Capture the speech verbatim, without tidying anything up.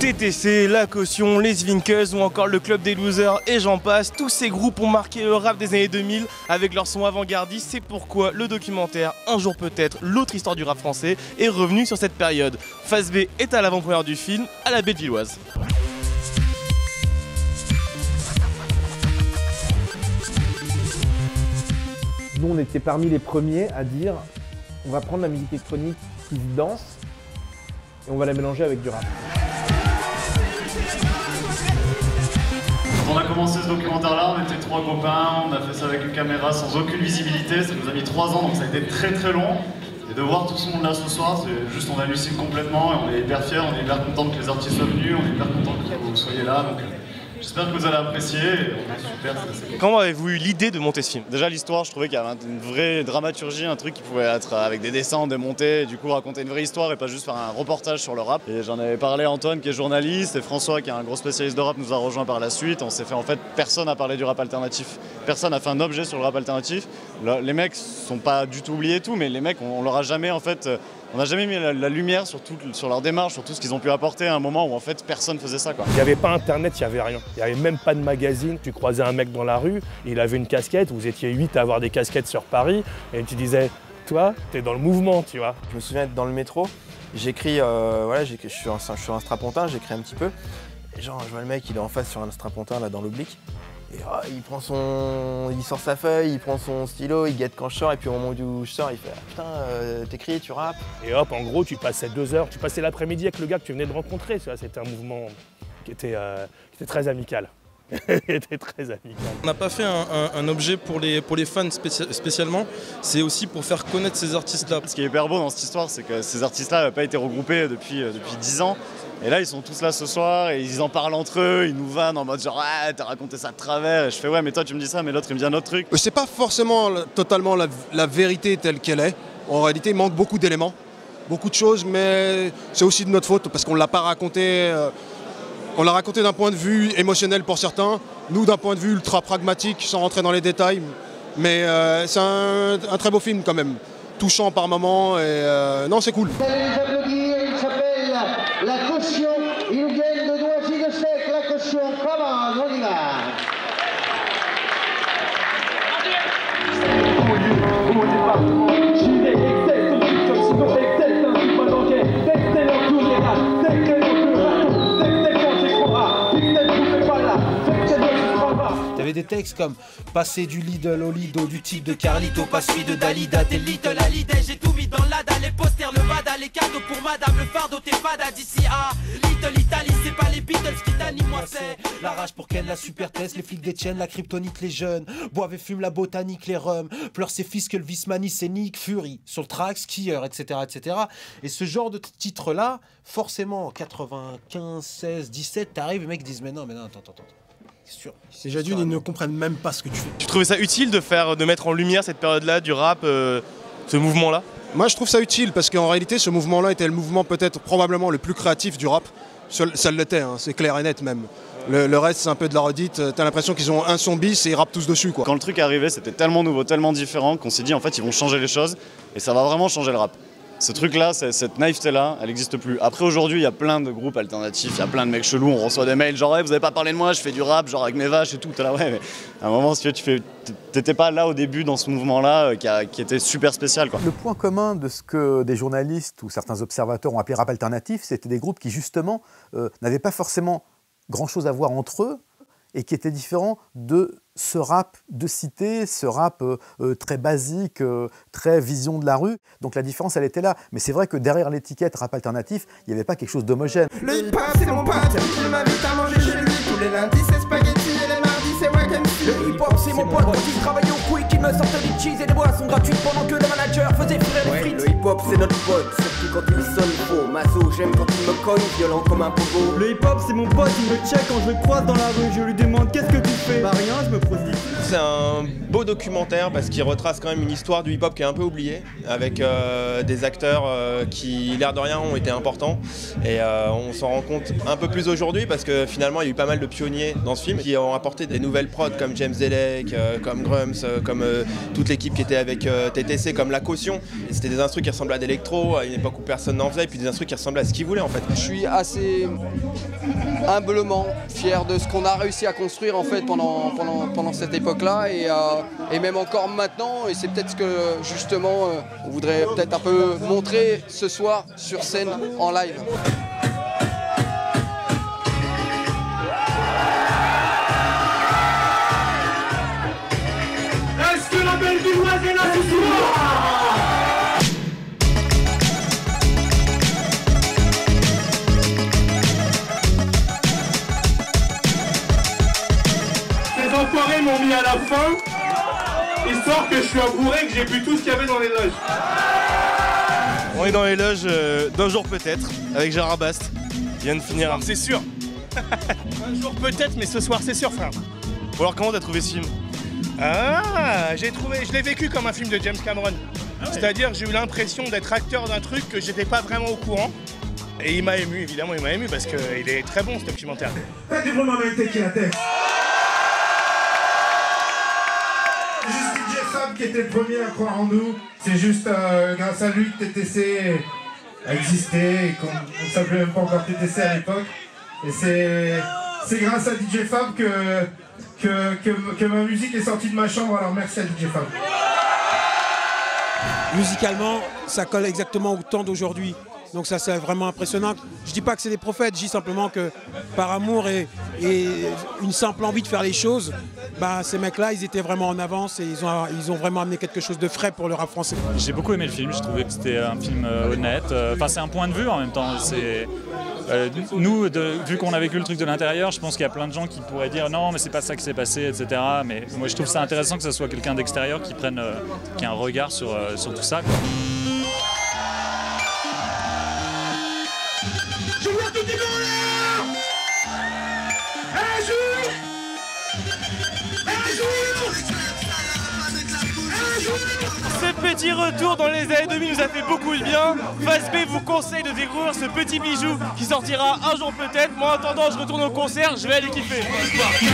T T C, La Caution, les Zwinkels ou encore le Club des Losers et j'en passe, tous ces groupes ont marqué le rap des années deux mille avec leur son avant-gardiste. C'est pourquoi le documentaire Un jour peut-être, l'autre histoire du rap français est revenu sur cette période. Phase B est à l'avant-première du film à la Bellevilloise. Nous on était parmi les premiers à dire on va prendre la musique électronique qui se danse et on va la mélanger avec du rap. On a commencé ce documentaire-là, on était trois copains, on a fait ça avec une caméra sans aucune visibilité, ça nous a mis trois ans, donc ça a été très très long. Et de voir tout ce monde-là ce soir, c'est juste on hallucine complètement et on est hyper fiers, on est hyper content que les artistes soient venus, on est hyper content que vous soyez là. Donc j'espère que vous allez apprécier, on est super stressés. Comment avez-vous eu l'idée de monter ce film? Déjà l'histoire, je trouvais qu'il y avait une vraie dramaturgie, un truc qui pouvait être avec des dessins, des montées, et du coup raconter une vraie histoire et pas juste faire un reportage sur le rap. Et j'en avais parlé à Antoine qui est journaliste et François qui est un gros spécialiste de rap nous a rejoint par la suite. On s'est fait en fait, personne n'a parlé du rap alternatif. Personne n'a fait un objet sur le rap alternatif. Le, les mecs sont pas du tout oubliés et tout, mais les mecs on, on leur a jamais en fait... On n'a jamais mis la, la lumière sur, tout, sur leur démarche, sur tout ce qu'ils ont pu apporter à un moment où en fait personne faisait ça, quoi. Il n'y avait pas internet, il n'y avait rien. Il n'y avait même pas de magazine. Tu croisais un mec dans la rue, il avait une casquette, vous étiez huit à avoir des casquettes sur Paris, et tu disais, toi, t'es dans le mouvement, tu vois. Je me souviens être dans le métro, j'écris, euh, voilà, je suis un, je suis un strapontin, j'écris un petit peu. Et genre, je vois le mec, il est en face sur un strapontin là dans l'oblique. Et oh, il prend son, il sort sa feuille, il prend son stylo, il guette quand je sors et puis au moment où je sors, il fait ah, putain, euh, t'écris, tu rappes. Et hop, en gros, tu passais deux heures, tu passais l'après-midi avec le gars que tu venais de rencontrer. C'était un mouvement qui était, euh, qui était très amical. était très amical. On n'a pas fait un, un, un objet pour les, pour les fans spéci spécialement, c'est aussi pour faire connaître ces artistes-là. Ce qui est hyper beau dans cette histoire, c'est que ces artistes-là n'avaient pas été regroupés depuis, euh, depuis dix ans. Et là, ils sont tous là ce soir et ils en parlent entre eux, ils nous vannent en mode genre ah, t'as raconté ça de travers. Et je fais ouais, mais toi tu me dis ça, mais l'autre il me dit un autre truc. C'est pas forcément totalement la, la vérité telle qu'elle est. En réalité, il manque beaucoup d'éléments, beaucoup de choses, mais c'est aussi de notre faute parce qu'on l'a pas raconté. Euh, on l'a raconté d'un point de vue émotionnel pour certains, nous d'un point de vue ultra pragmatique, sans rentrer dans les détails. Mais euh, c'est un, un très beau film quand même, touchant par moments et euh, non, c'est cool. La Caution, il gagne de Doisy de sec, La Caution, comment on y va. Au département, j'y vais, excelle ton truc comme sinon excelle, t'es un truc pas d'enquête, excelle en tour les rats, excelle en tour raton, excelle quand tu croiras, excelle vous fais pas là, excelle quand tu crois pas. T'avais des textes comme passer du Lidl au Lido, du type de Carlito, pas celui de Dalida, t'es Little Hallyday, j'ai tout mis dans l'ada, les posters, le vada, les cadeaux pour madame, le fardeau, t'es fada d'ici à Little Italy, c'est pas les Beatles qui t'animent, moi c'est la rage pour Ken, la super test, les flics détiennent, la kryptonite, les jeunes, boivent et fument la botanique, les rums, pleurent ses fils que le Vismani, c'est Nick Fury, sur le track, skieur, et cetera, et cetera. Et ce genre de titre-là, forcément, en quatre-vingt-quinze, seize, dix-sept, t'arrives, les mecs disent mais non, mais non, attends, attends, attends. Déjà d'une, ils ne comprennent même pas ce que tu fais. Tu trouvais ça utile de, faire, de mettre en lumière cette période-là du rap, euh, ce mouvement-là? Moi je trouve ça utile parce qu'en réalité ce mouvement-là était le mouvement peut-être probablement le plus créatif du rap. Ça l'était, hein, c'est clair et net même. Le, le reste c'est un peu de la redite, t'as l'impression qu'ils ont un son bis et ils rappent tous dessus, quoi. Quand le truc est arrivé, c'était tellement nouveau, tellement différent qu'on s'est dit en fait ils vont changer les choses et ça va vraiment changer le rap. Ce truc-là, cette naïveté-là, elle n'existe plus. Après, aujourd'hui, il y a plein de groupes alternatifs, il y a plein de mecs chelous, on reçoit des mails genre hey, vous avez pas parlé de moi, je fais du rap, genre avec mes vaches et tout. T'es là, ouais, mais à un moment, si tu fais, t'étais pas là au début dans ce mouvement-là qui, a, qui était super spécial, quoi. Le point commun de ce que des journalistes ou certains observateurs ont appelé rap alternatif, c'était des groupes qui, justement, euh, n'avaient pas forcément grand-chose à voir entre eux et qui étaient différents de ce rap de cité, ce rap euh, euh, très basique, euh, très vision de la rue. Donc la différence, elle était là. Mais c'est vrai que derrière l'étiquette rap alternatif, il n'y avait pas quelque chose d'homogène. Le hip-hop, c'est mon pote, il m'invite à manger chez lui. Tous les lundis, c'est spaghetti et les mardis, c'est wack and see. Le hip-hop, c'est mon pote, qui travaille au couille, qui me sortait des cheese et des boissons gratuites pendant que le manager faisait frire les frites. Le hip-hop, c'est notre pote, surtout quand il sonne faux. Mazo, j'aime quand il me cogne, violent comme un pogo. Le hip-hop, c'est mon pote, il me check quand je le croise dans la rue. Je lui demande qu'est-ce que tu fais. Bah rien, je me prostitue. C'est un beau documentaire parce qu'il retrace quand même une histoire du hip-hop qui est un peu oubliée, avec euh, des acteurs euh, qui, l'air de rien, ont été importants. Et euh, on s'en rend compte un peu plus aujourd'hui parce que finalement il y a eu pas mal de pionniers dans ce film qui ont apporté des nouvelles prods comme James L Selec, euh, comme Grums, euh, comme euh, toute l'équipe qui était avec euh, T T C, comme La Caution. Et c'était des instrus qui ressemblaient à de l'électro, à une époque où personne n'en faisait, et puis des instrus qui ressemblaient à ce qu'ils voulaient en fait. Je suis assez humblement fier de ce qu'on a réussi à construire en fait pendant, pendant, pendant cette époque-là et, euh, et même encore maintenant. Et c'est peut-être ce que justement euh, on voudrait peut-être un peu montrer ce soir sur scène en live. Est-ce que la belle Villoise est là ce soir? Ces enfoirés m'ont mis à la fin, histoire que je suis un bourré et que j'ai bu tout ce qu'il y avait dans les loges. On est dans les loges euh, d'un jour peut-être, avec Gérard Bast, qui vient de finir un... C'est sûr. Un jour peut-être, mais ce soir c'est sûr, frère. Bon alors comment t'as trouvé ce film? Ah, j'ai trouvé, je l'ai vécu comme un film de James Cameron. Ah ouais. C'est-à-dire j'ai eu l'impression d'être acteur d'un truc que j'étais pas vraiment au courant. Et il m'a ému, évidemment, il m'a ému parce qu'il est très bon ce documentaire. T'as du vraiment été qui la tête. C'est juste D J Fab qui était le premier à croire en nous. C'est juste euh, grâce à lui que T T C a existé et qu'on ne s'appelait même pas encore T T C à l'époque. Et c'est grâce à D J Fab que, que, que, que ma musique est sortie de ma chambre, alors merci à D J Fab. Musicalement, ça colle exactement au temps d'aujourd'hui. Donc ça c'est vraiment impressionnant. Je dis pas que c'est des prophètes, je dis simplement que par amour et, et une simple envie de faire les choses, bah, ces mecs-là ils étaient vraiment en avance et ils ont, ils ont vraiment amené quelque chose de frais pour le rap français. J'ai beaucoup aimé le film, je trouvais que c'était un film euh, honnête. Enfin c'est un point de vue en même temps. Euh, nous, de, vu qu'on a vécu le truc de l'intérieur, je pense qu'il y a plein de gens qui pourraient dire non mais c'est pas ça qui s'est passé, et cetera. Mais moi je trouve ça intéressant que ce soit quelqu'un d'extérieur qui prenne, euh, qui a un regard sur, euh, sur tout ça, quoi. Je vois tout le monde là. Un jour Un jour Un jour Ce petit retour dans les années deux mille nous a fait beaucoup de bien. Phase B vous conseille de découvrir ce petit bijou qui sortira un jour peut-être. Moi en attendant je retourne au concert, je vais aller kiffer.